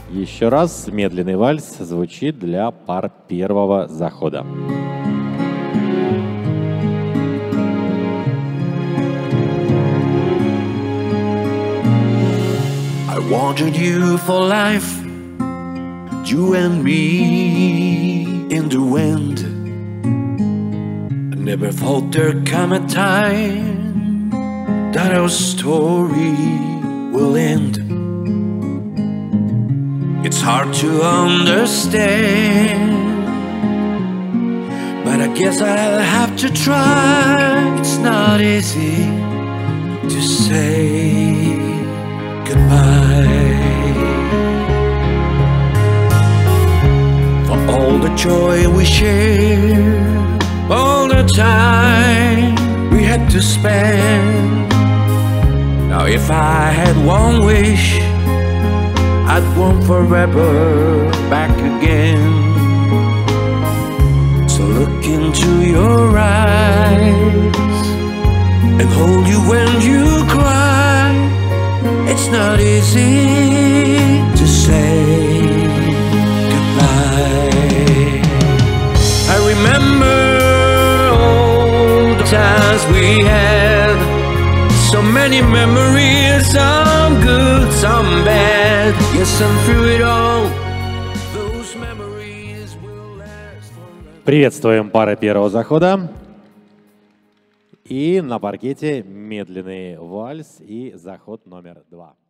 Еще раз медленный вальс звучит для пар первого захода. I wanted you for life, you and me in the wind. I never thought there'd come a time that our story will end. It's hard to understand, but I guess I'll have to try. It's not easy to say goodbye. For all the joy we shared, all the time we had to spend. Now if I had one wish, I'd want forever back again. So look into your eyes and hold you when you cry. It's not easy to say goodbye. I remember all the times we had, so many memories, some good, some bad. Yes, and through it all, those memories will last forever. Приветствуем пары первого захода. И на паркете медленный вальс и заход номер 2.